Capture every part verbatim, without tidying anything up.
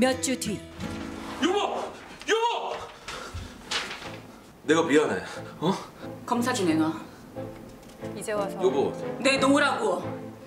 몇 주 뒤. 여보! 여보! 내가 미안해. 어? 검사 좀 해놔. 이제 와서. 여보. 내놓으라고.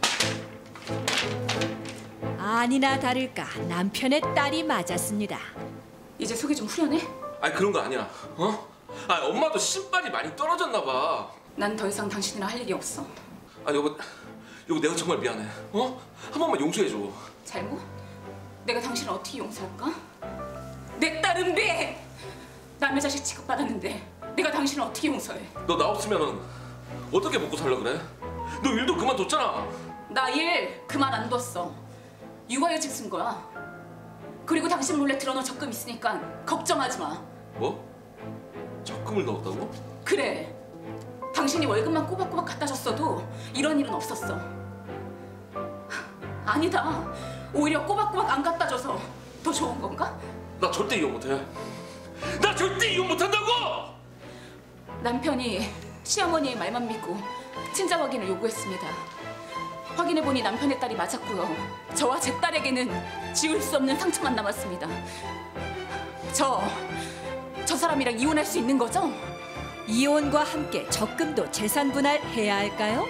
아니나 다를까 남편의 딸이 맞았습니다. 이제 속이 좀 후련해? 아니 그런 거 아니야. 어? 아 엄마도 신발이 많이 떨어졌나 봐. 난 더 이상 당신이랑 할 얘기 없어. 아니 여보, 여보 내가 정말 미안해. 어? 한 번만 용서해줘. 잘못? 내가 당신을 어떻게 용서할까? 내 딸은 배! 남의 자식 취급받았는데 내가 당신을 어떻게 용서해? 너 나 없으면은 어떻게 먹고 살려 그래? 너 일도 그만뒀잖아. 나 일 그만 안 뒀어. 육아휴직 쓴 거야. 그리고 당신 몰래 들어놓은 적금 있으니까 걱정하지 마. 뭐? 적금을 넣었다고? 그래. 당신이 월급만 꼬박꼬박 갖다 줬어도 이런 일은 없었어. 아니다. 오히려 꼬박꼬박 안 갖다 줘서 더 좋은 건가? 나 절대 이혼 못해. 나 절대 이혼 못한다고! 남편이 시어머니의 말만 믿고 친자 확인을 요구했습니다. 확인해보니 남편의 딸이 맞았고요. 저와 제 딸에게는 지울 수 없는 상처만 남았습니다. 저, 저 사람이랑 이혼할 수 있는 거죠? 이혼과 함께 적금도 재산 분할해야 할까요?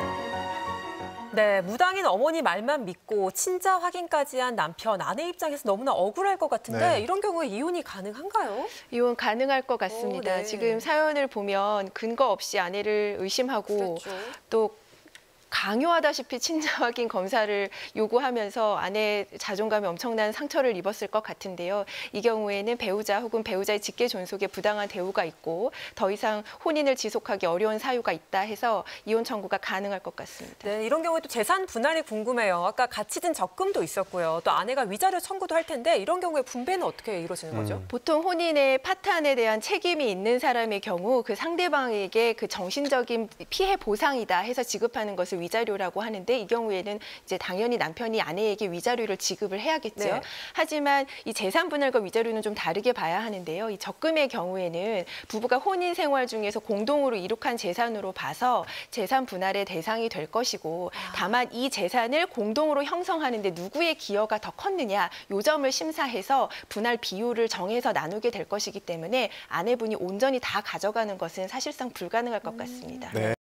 네, 무당인 어머니 말만 믿고 친자 확인까지 한 남편, 아내 입장에서 너무나 억울할 것 같은데 네. 이런 경우에 이혼이 가능한가요? 이혼 가능할 것 같습니다. 오, 네. 지금 사연을 보면 근거 없이 아내를 의심하고 그렇죠. 또 강요하다시피 친자 확인 검사를 요구하면서 아내의 자존감에 엄청난 상처를 입었을 것 같은데요. 이 경우에는 배우자 혹은 배우자의 직계 존속에 부당한 대우가 있고 더 이상 혼인을 지속하기 어려운 사유가 있다 해서 이혼 청구가 가능할 것 같습니다. 네, 이런 경우에 또 재산 분할이 궁금해요. 아까 같이 든 적금도 있었고요. 또 아내가 위자료 청구도 할 텐데 이런 경우에 분배는 어떻게 이루어지는 거죠? 음. 보통 혼인의 파탄에 대한 책임이 있는 사람의 경우 그 상대방에게 그 정신적인 피해 보상이다 해서 지급하는 것을 위자료라고 하는데 이 경우에는 이제 당연히 남편이 아내에게 위자료를 지급을 해야겠죠. 네. 하지만 이 재산 분할과 위자료는 좀 다르게 봐야 하는데요. 이 적금의 경우에는 부부가 혼인 생활 중에서 공동으로 이룩한 재산으로 봐서 재산 분할의 대상이 될 것이고 다만 이 재산을 공동으로 형성하는데 누구의 기여가 더 컸느냐 이 점을 심사해서 분할 비율을 정해서 나누게 될 것이기 때문에 아내분이 온전히 다 가져가는 것은 사실상 불가능할 것 같습니다. 네.